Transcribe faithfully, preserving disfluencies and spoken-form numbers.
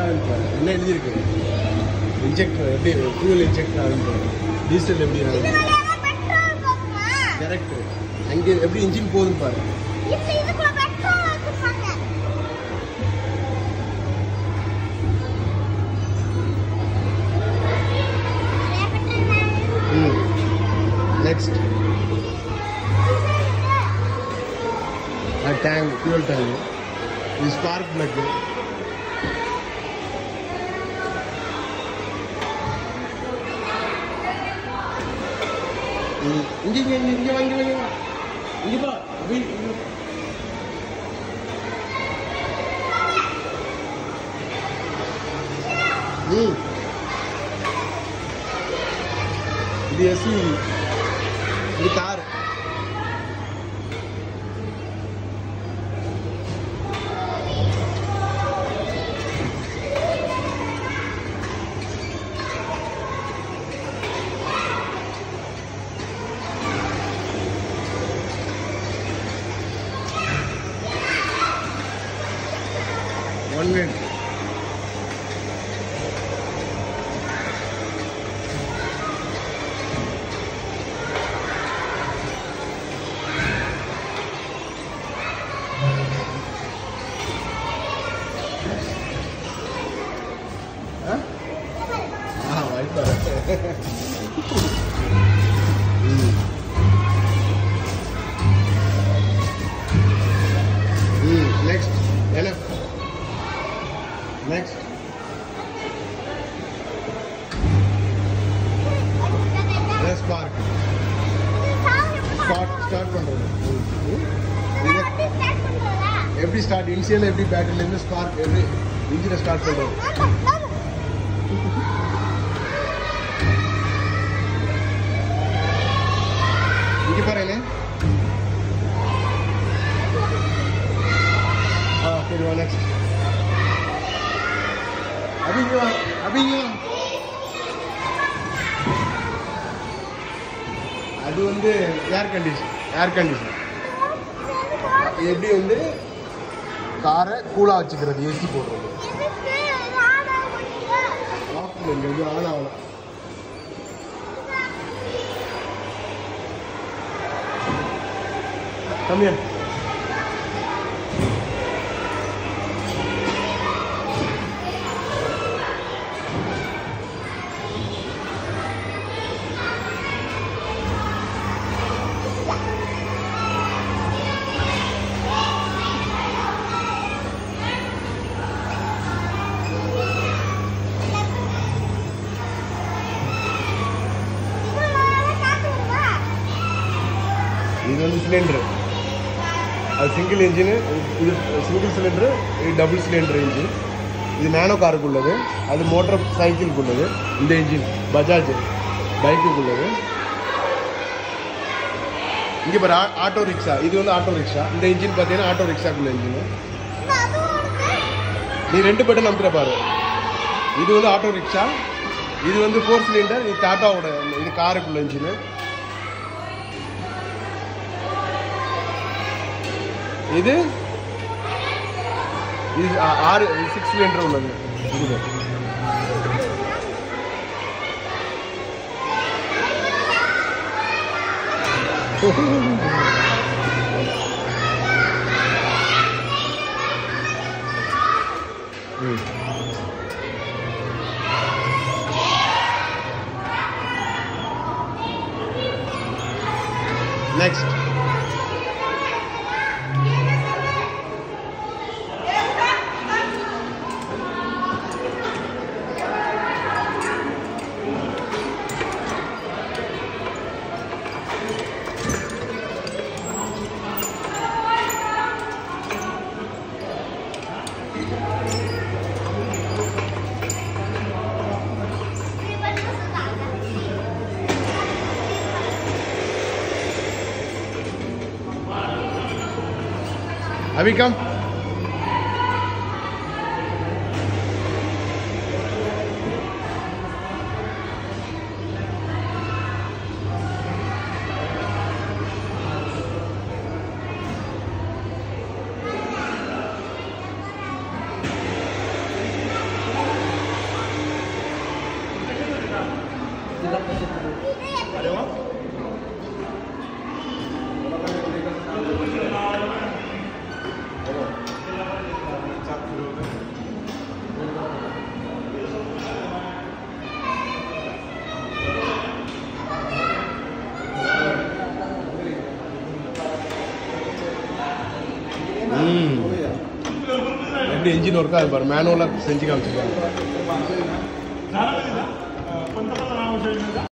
ஆகுன்னு பாரு. என்ன எழுதியிருக்கு? இன்ஜெக்டர் எப்படி ஃபியூல் இன்ஜெக்டர் ஆகுன்னு பாரு. டீசல் எப்படி ஆகுது? கரெக்ட். அங்கே எப்படி இன்ஜின் போகுதுன்னு பாரு. ம் நெக்ஸ்ட் டேங்க் ஃபியூல் டேங்க். இது ஸ்பார்க் பிளக். இங்கே இங்கே இங்கே இங்கே வாங்கி வாங்கி இங்கே பா அப்படி ம் இது எஸ்யூவி. இது கார். One minute. ஆ வாய்ப்பா. ம் ம் நெக்ஸ்ட் என்ன நெக்ஸ்ட் ஸ்பார்க் ஸ்டார்ட் ஸ்டார்ட் பண்ணுறது. எப்படி ஸ்டார்ட் இனிஷியல் எப்படி பேட்டரியிலேருந்து ஸ்பார்க் எப்படி இன்ஜினை ஸ்டார்ட் பண்ணுறது. இங்கே பாருங்க. ஆ சரி வா நெக்ஸ்ட். அபிங்க அபிங்க அது வந்து ஏர் கண்டிஷன் ஏர் கண்டிஷன் எப்படி வந்து காரை கூலாக வச்சுக்கிறது. ஏசி போடுறது. இது ஆன் ஆகலாம். கம்மியா இது வந்து சிலிண்டர். அது சிங்கிள் இன்ஜினு. இது சிங்கிள் சிலிண்டரு. இது டபுள் சிலிண்டர் இன்ஜின். இது நானோ காருக்கு உள்ளது. அது மோட்டார் சைக்கிளுக்கு உள்ளது. இந்த இன்ஜின் பஜாஜ் பைக்குக்கு உள்ளது. இங்கே பாரு ஆட்டோ ரிக்ஷா. இது வந்து ஆட்டோ ரிக்ஷா. இந்த இன்ஜின் பார்த்தீங்கன்னா ஆட்டோ ரிக்ஷாக்குள்ள இன்ஜின். நீ ரெண்டு பட்டன் நம்புற பாரு. இது வந்து ஆட்டோ ரிக்ஷா. இது வந்து ஃபோர் சிலிண்டர். இது டாட்டாவோட இது காருக்குள்ள இன்ஜின். இது இது ஆறு சிக்ஸ் சிலிண்டர் உள்ளது. இது நெக்ஸ்ட் Abhi come. எப்படி என்ஜின் ஒர்க்காக அது பாரு மேனுவலாக செஞ்சு காமிச்சிருக்காங்க